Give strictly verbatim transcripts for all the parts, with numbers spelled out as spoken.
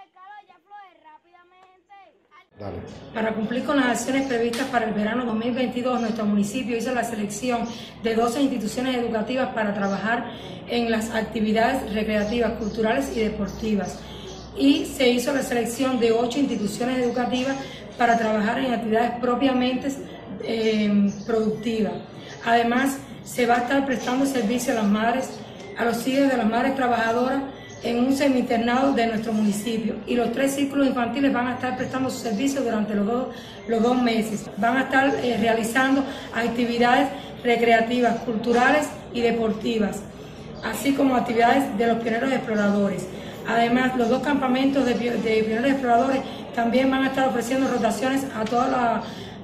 Dale. Para cumplir con las acciones previstas para el verano dos mil veintidós, nuestro municipio hizo la selección de doce instituciones educativas para trabajar en las actividades recreativas, culturales y deportivas. Y se hizo la selección de ocho instituciones educativas para trabajar en actividades propiamente eh, productivas. Además, se va a estar prestando servicio a las madres, a los hijos de las madres trabajadoras en un semi-internado de nuestro municipio, y los tres círculos infantiles van a estar prestando su servicio durante los dos, los dos meses. Van a estar eh, realizando actividades recreativas, culturales y deportivas, así como actividades de los pioneros exploradores. Además, los dos campamentos de, de pioneros exploradores también van a estar ofreciendo rotaciones a todos la,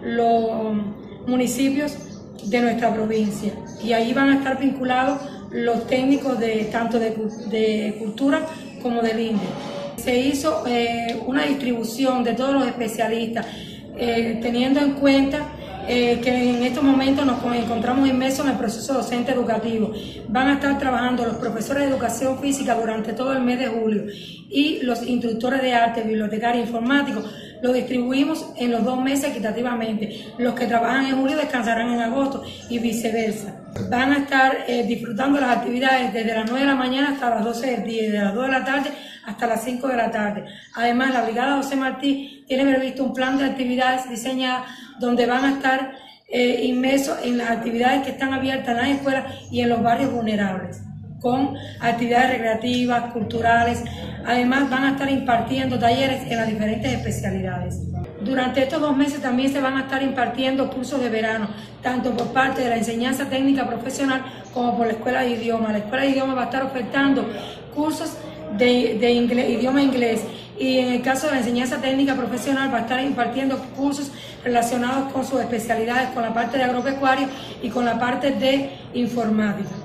los municipios de nuestra provincia, y ahí van a estar vinculados los técnicos de tanto de, de cultura como del I N D E. Se hizo eh, una distribución de todos los especialistas, eh, teniendo en cuenta eh, que en estos momentos nos encontramos inmersos en el proceso docente educativo. Van a estar trabajando los profesores de educación física durante todo el mes de julio, y los instructores de arte, bibliotecarios, informáticos, lo distribuimos en los dos meses equitativamente. Los que trabajan en julio descansarán en agosto y viceversa. Van a estar eh, disfrutando las actividades desde las nueve de la mañana hasta las doce del día, desde las dos de la tarde hasta las cinco de la tarde. Además, la Brigada José Martí tiene previsto un plan de actividades diseñadas donde van a estar eh, inmersos en las actividades que están abiertas en las escuelas y en los barrios vulnerables, con actividades recreativas, culturales. Además, van a estar impartiendo talleres en las diferentes especialidades. Durante estos dos meses también se van a estar impartiendo cursos de verano, tanto por parte de la enseñanza técnica profesional como por la Escuela de Idiomas. La Escuela de Idiomas va a estar ofertando cursos de, de inglés, idioma inglés, y en el caso de la enseñanza técnica profesional va a estar impartiendo cursos relacionados con sus especialidades, con la parte de agropecuario y con la parte de informática.